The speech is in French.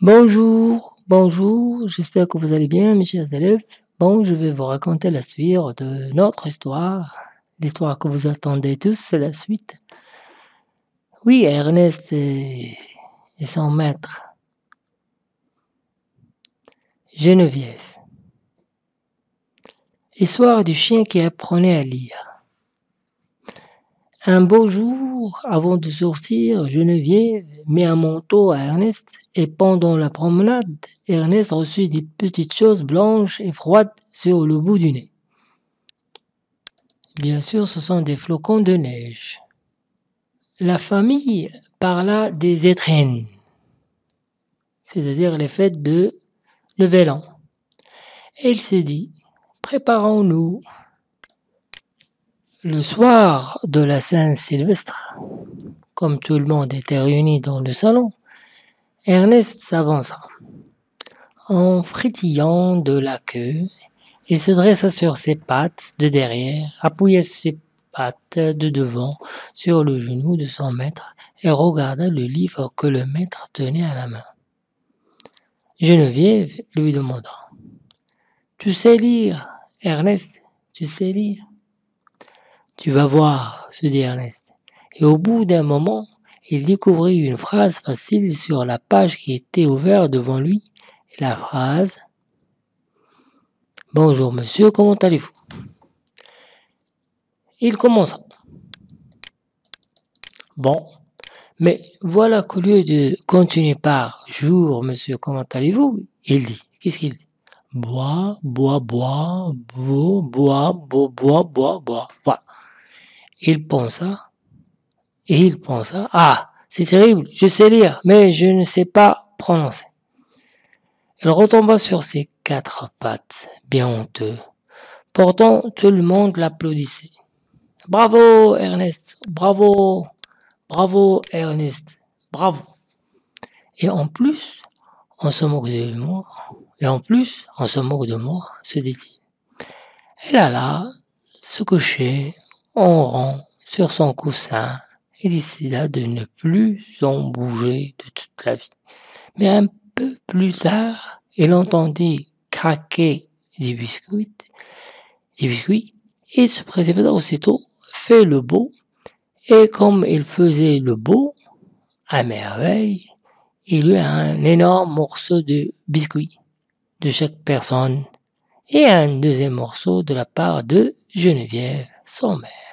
Bonjour, j'espère que vous allez bien, mes chers élèves. Bon, je vais vous raconter la suite de notre histoire. L'histoire que vous attendez tous, c'est la suite. Oui, Ernest et son maître, Geneviève. Histoire du chien qui apprenait à lire. Un beau jour, avant de sortir, Geneviève mit un manteau à Ernest et pendant la promenade, Ernest reçut des petites choses blanches et froides sur le bout du nez. Bien sûr, ce sont des flocons de neige. La famille parla des étrennes, c'est-à-dire les fêtes de Nouvel An. Et il se dit, préparons-nous. Le soir de la Saint-Sylvestre, comme tout le monde était réuni dans le salon, Ernest s'avança. En frétillant de la queue, il se dressa sur ses pattes de derrière, appuya ses pattes de devant sur le genou de son maître et regarda le livre que le maître tenait à la main. Geneviève lui demanda: « Tu sais lire, Ernest, tu sais lire ?»« Tu vas voir, se dit Ernest. Et au bout d'un moment, il découvrit une phrase facile sur la page qui était ouverte devant lui. Et la phrase: « Bonjour monsieur, comment allez-vous ?» Il commença. Bon, mais voilà qu'au lieu de continuer par « Jour, monsieur, comment allez-vous ?» il dit, qu'est-ce qu'il dit? Bois, bois, bois, beau, bois, beau, bois, bois, bois. Voilà. Il pensa, ah, c'est terrible, je sais lire, mais je ne sais pas prononcer. Il retomba sur ses quatre pattes, bien honteux. Pourtant, tout le monde l'applaudissait. Bravo, Ernest, bravo, bravo, Ernest, bravo. Et en plus, on se moque de moi, se dit-il. Elle alla se coucher en rond sur son coussin et décida de ne plus en bouger de toute la vie. Mais un peu plus tard, il entendit craquer des biscuits et se précipita aussitôt, fait le beau, et comme il faisait le beau, à merveille, il eut un énorme morceau de biscuit de chaque personne et un deuxième morceau de la part de Geneviève, son mère.